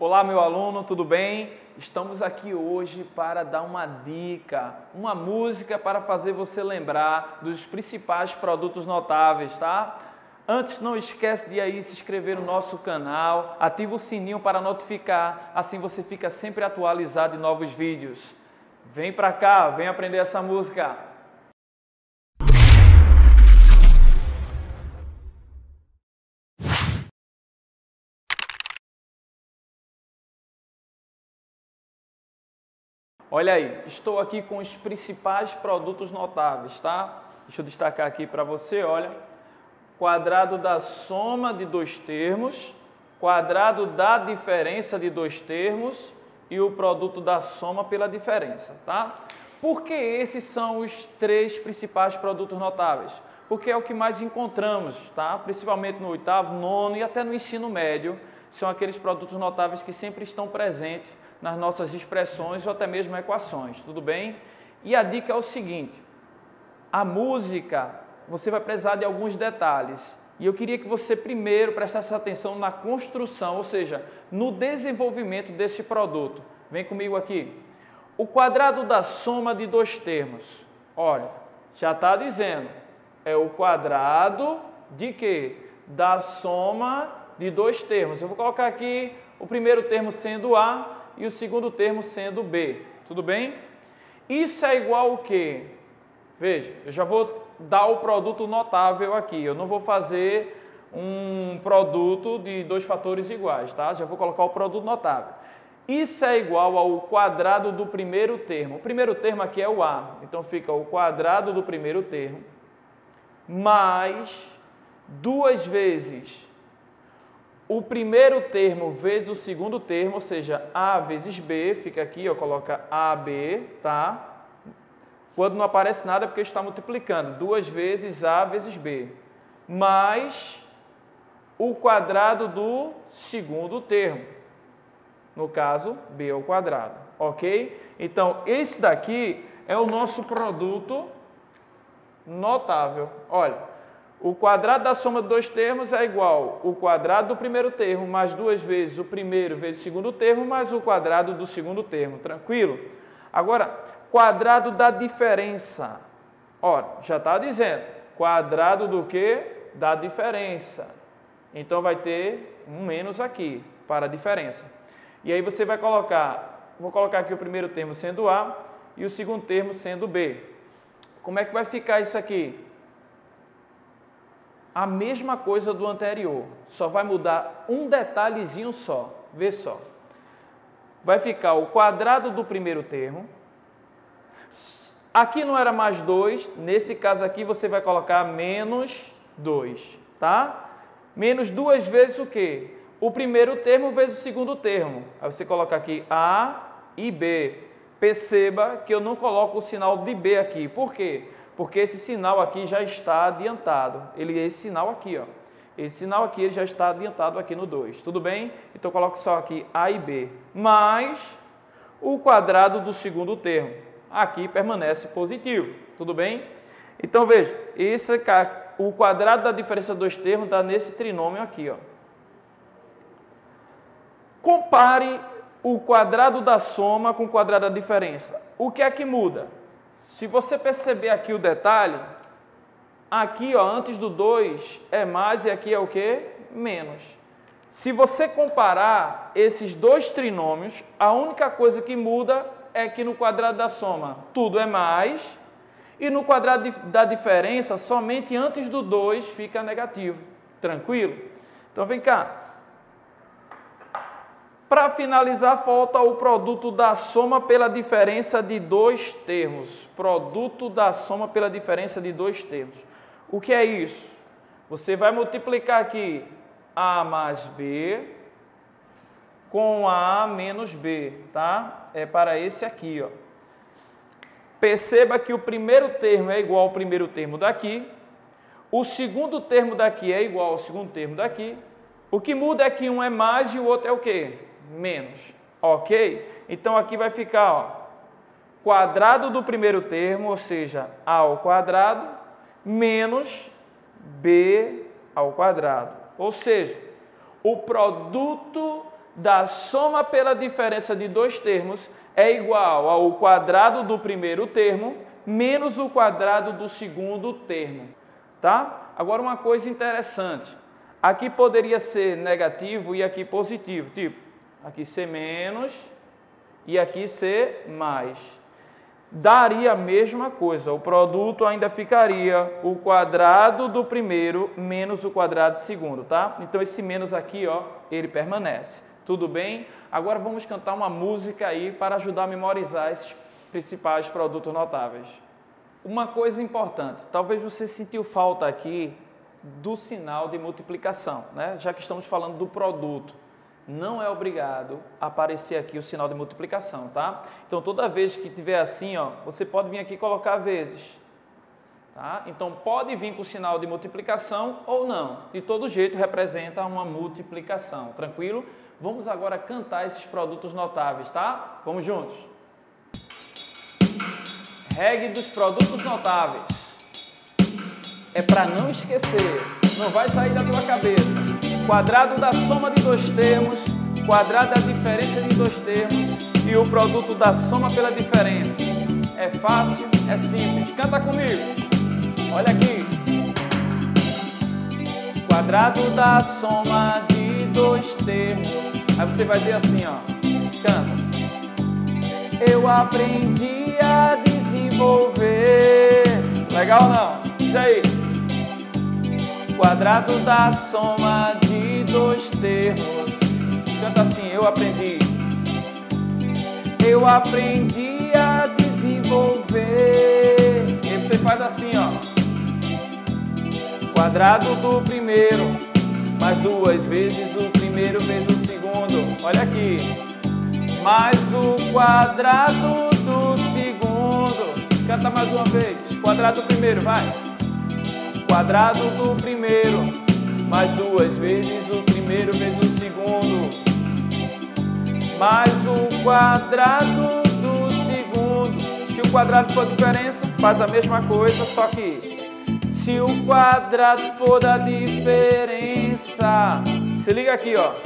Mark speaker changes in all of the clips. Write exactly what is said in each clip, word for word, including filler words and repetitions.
Speaker 1: Olá, meu aluno, tudo bem? Estamos aqui hoje para dar uma dica, uma música para fazer você lembrar dos principais produtos notáveis, tá? Antes, não esquece de aí se inscrever no nosso canal, ativa o sininho para notificar, assim você fica sempre atualizado de novos vídeos. Vem pra cá, vem aprender essa música! Olha aí, estou aqui com os principais produtos notáveis, tá? Deixa eu destacar aqui para você, olha. Quadrado da soma de dois termos, quadrado da diferença de dois termos e o produto da soma pela diferença, tá? Por que esses são os três principais produtos notáveis? Porque é o que mais encontramos, tá? Principalmente no oitavo, nono e até no ensino médio, são aqueles produtos notáveis que sempre estão presentes nas nossas expressões ou até mesmo equações, tudo bem? E a dica é o seguinte, a música, você vai precisar de alguns detalhes, e eu queria que você primeiro prestasse atenção na construção, ou seja, no desenvolvimento desse produto. Vem comigo aqui. O quadrado da soma de dois termos, olha, já está dizendo, é o quadrado de quê? Da soma de dois termos. Eu vou colocar aqui o primeiro termo sendo A, e o segundo termo sendo B, tudo bem? Isso é igual ao quê? Veja, eu já vou dar o produto notável aqui, eu não vou fazer um produto de dois fatores iguais, tá? Já vou colocar o produto notável. Isso é igual ao quadrado do primeiro termo. O primeiro termo aqui é o A, então fica o quadrado do primeiro termo mais duas vezes o primeiro termo vezes o segundo termo, ou seja, A vezes B, fica aqui, ó, coloca A B, tá? Quando não aparece nada é porque está multiplicando, duas vezes A vezes B, mais o quadrado do segundo termo, no caso, B ao quadrado, ok? Então, esse daqui é o nosso produto notável, olha. O quadrado da soma de dois termos é igual ao quadrado do primeiro termo, mais duas vezes o primeiro vezes o segundo termo, mais o quadrado do segundo termo, tranquilo? Agora, quadrado da diferença. Ora, já está dizendo, quadrado do quê? Da diferença. Então, vai ter um menos aqui, para a diferença. E aí você vai colocar, vou colocar aqui o primeiro termo sendo A e o segundo termo sendo B. Como é que vai ficar isso aqui? A mesma coisa do anterior, só vai mudar um detalhezinho só, vê só. Vai ficar o quadrado do primeiro termo, aqui não era mais dois, nesse caso aqui você vai colocar menos dois, tá? Menos duas vezes o quê? O primeiro termo vezes o segundo termo. Aí você coloca aqui A e B. Perceba que eu não coloco o sinal de B aqui, por quê? Porque esse sinal aqui já está adiantado. Ele é esse sinal aqui, ó. Esse sinal aqui ele já está adiantado aqui no dois. Tudo bem? Então, eu coloco só aqui A e B. Mais o quadrado do segundo termo. Aqui permanece positivo. Tudo bem? Então, veja. Esse, o quadrado da diferença dos termos dá nesse trinômio aqui, ó. Compare o quadrado da soma com o quadrado da diferença. O que é que muda? Se você perceber aqui o detalhe, aqui, ó, antes do dois é mais e aqui é o quê? Menos. Se você comparar esses dois trinômios, a única coisa que muda é que no quadrado da soma tudo é mais e no quadrado da diferença somente antes do dois fica negativo. Tranquilo? Então vem cá. Para finalizar, falta o produto da soma pela diferença de dois termos. Produto da soma pela diferença de dois termos. O que é isso? Você vai multiplicar aqui A mais B com A menos B, tá? É para esse aqui, ó. Perceba que o primeiro termo é igual ao primeiro termo daqui. O segundo termo daqui é igual ao segundo termo daqui. O que muda é que um é mais e o outro é o quê? Menos, ok? Então, aqui vai ficar, ó, quadrado do primeiro termo, ou seja, A ao quadrado, menos B ao quadrado. Ou seja, o produto da soma pela diferença de dois termos é igual ao quadrado do primeiro termo menos o quadrado do segundo termo, tá? Agora uma coisa interessante, aqui poderia ser negativo e aqui positivo, tipo, aqui ser menos e aqui ser mais. Daria a mesma coisa, o produto ainda ficaria o quadrado do primeiro menos o quadrado do segundo, tá? Então esse menos aqui, ó, ele permanece. Tudo bem? Agora vamos cantar uma música aí para ajudar a memorizar esses principais produtos notáveis. Uma coisa importante, talvez você sentiu falta aqui do sinal de multiplicação, né? Já que estamos falando do produto. Não é obrigado a aparecer aqui o sinal de multiplicação, tá? Então, toda vez que tiver assim, ó, você pode vir aqui e colocar vezes, tá? Então, pode vir com o sinal de multiplicação ou não. De todo jeito, representa uma multiplicação, tranquilo? Vamos agora cantar esses produtos notáveis, tá? Vamos juntos. Regue dos produtos notáveis. É para não esquecer, não vai sair da tua cabeça. Quadrado da soma de dois termos, quadrado da diferença de dois termos e o produto da soma pela diferença. É fácil, é simples. Canta comigo. Olha aqui. Quadrado da soma de dois termos. Aí você vai dizer assim, ó. Canta. Eu aprendi a desenvolver. Legal ou não? Isso aí. Quadrado da soma de dois termos. Canta assim, eu aprendi. Eu aprendi a desenvolver. E aí você faz assim, ó. Quadrado do primeiro, mais duas vezes o primeiro vezes o segundo. Olha aqui. Mais o quadrado do segundo. Canta mais uma vez. Quadrado do primeiro, vai. Quadrado do primeiro, mais duas vezes o primeiro vezes o segundo, mais o quadrado do segundo. Se o quadrado for diferença, faz a mesma coisa, só que se o quadrado for da diferença, se liga aqui, ó,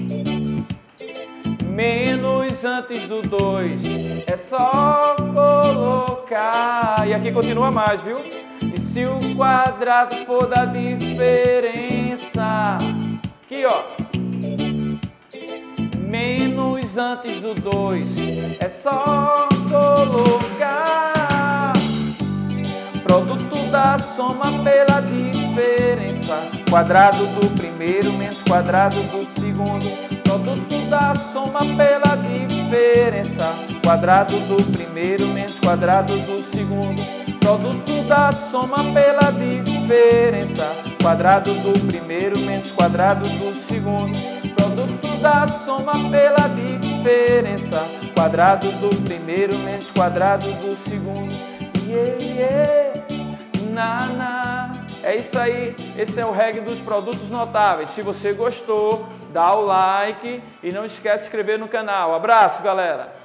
Speaker 1: menos antes do dois, é só colocar, e aqui continua mais, viu? Se o quadrado for da diferença, aqui ó, menos antes do dois, é só colocar produto da soma pela diferença, quadrado do primeiro menos quadrado do segundo, produto da soma pela diferença, quadrado do primeiro menos quadrado do segundo, produto da soma pela diferença, quadrado do primeiro menos quadrado do segundo, produto da soma pela diferença, quadrado do primeiro menos quadrado do segundo. Yeah, yeah, na, na. É isso aí, esse é o regue dos produtos notáveis. Se você gostou, dá o like e não esquece de se inscrever no canal. Abraço, galera!